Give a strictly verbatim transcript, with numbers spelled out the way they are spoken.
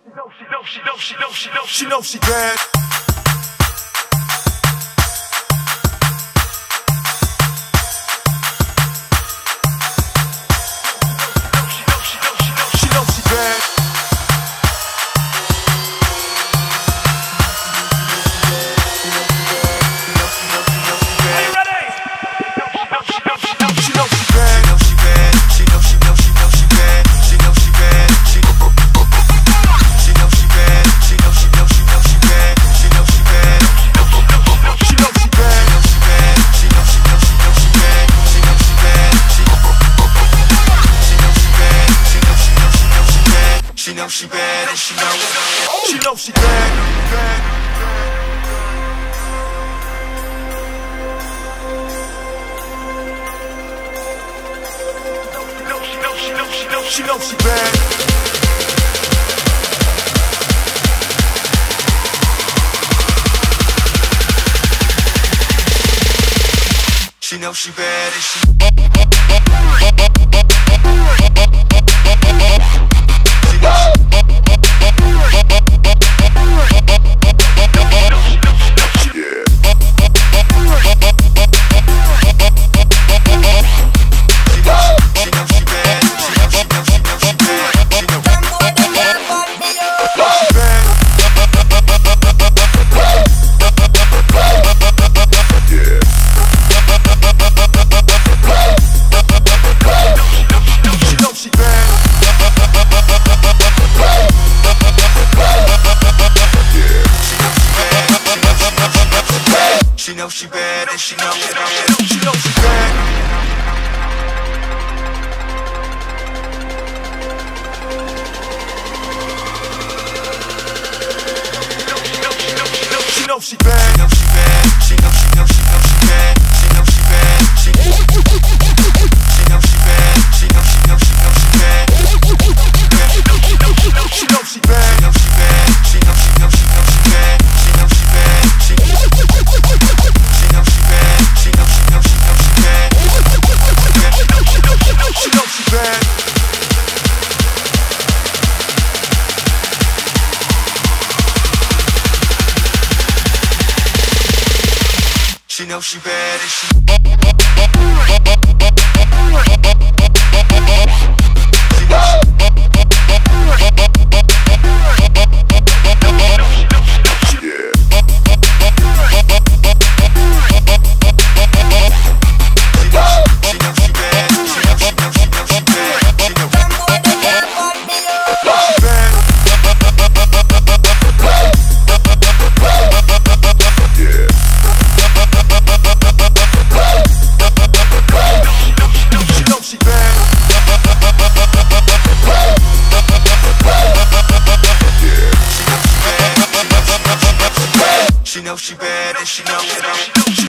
She know she know she know she know she know she bad. She know she bad. Are you ready? She know she bad. She bad. She know she know she know she bad. She know she bad. She know she know she bad. She know she know she know she bad. She know she bad. She know she bad. She know she know she know she bad. She know she bad. She know she bad. She know she know she know she bad. She know she bad and she know she know she bad. She knows she bad. She knows she bad and she She knows she bad and she knows she knows she knows she bad. She knows she bad. She knows she bad. She knows she knows she knows she bad. She knows she bad. She knows she bad. She knows she knows she knows she bad. She knows she bad. She knows she bad. She knows she knows she knows she bad. She knows she bad. She knows she bad. She knows she knows she knows she bad. She knows she bad. She knows she bad and she She knows she bad and she knows she knows